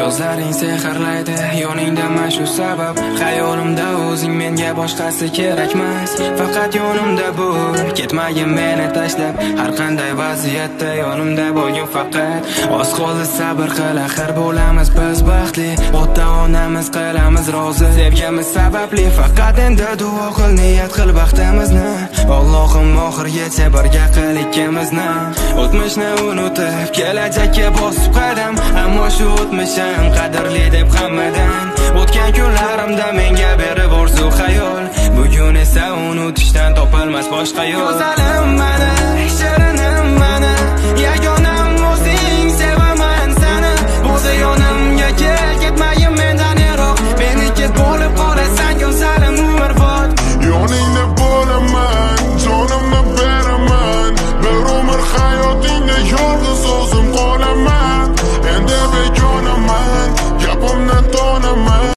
Yozlaring sehrlaydi yoningda mana shu sabab Xayolimda o'zing menga boshqasi kerakmas Faqat yonimda bo'l ketmagin meni tashlab Har qanday vaziyatda yonimda bo'lgin faqat Oz qoldi sabr qil axir bo'lamiz biz baxtli Ota-onamiz qilamiz rozi Sevgimiz sababli faqat endi duo qil niyat qil baxtimizni Allohim oxirgacha birga qil ikkimizni O'tmishni unutib kelajakka bosib qadam Ammo shu o'tmishim qadrli deb hammadan O'tgan kunlarimda menga berib orzu xayol Bugun esa unutishdan topilmas boshqa yo'l Go'zalim mani, shirinim mani Yagonam o'zing sevaman sani Bo'zi yonimga kel ketmagin mendan yiroq Meni ket bo'lib qolasan go'zalim umrbod Yoningda bo'laman, jonimni beraman Bir umr hayotingda yolg'iz o'zim qolaman Endi begonaman, gapimni tonaman